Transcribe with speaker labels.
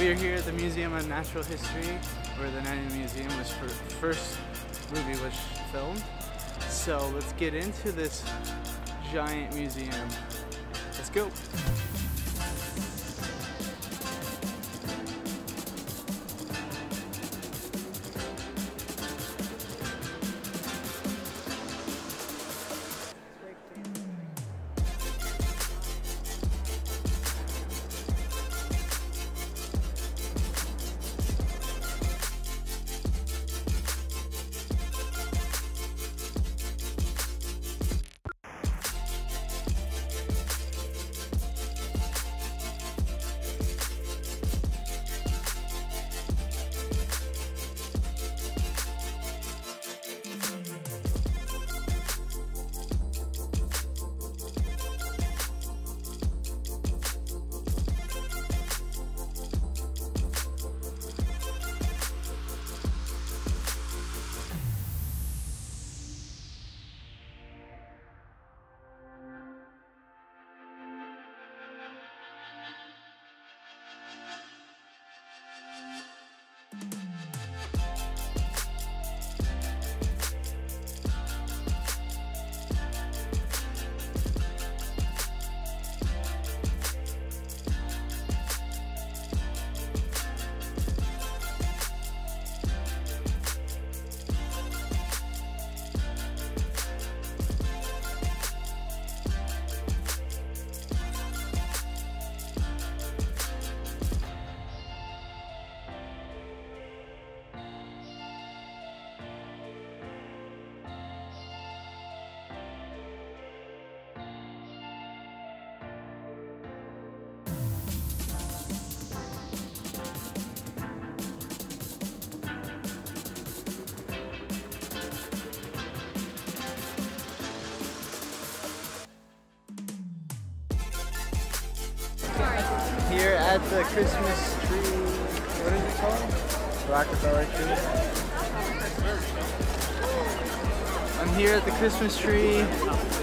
Speaker 1: We are here at the Museum of Natural History, where the Night Museum was first movie was filmed. So let's get into this giant museum. Let's go. Here at the Christmas tree, what is it called? Rockefeller tree. I'm here at the Christmas tree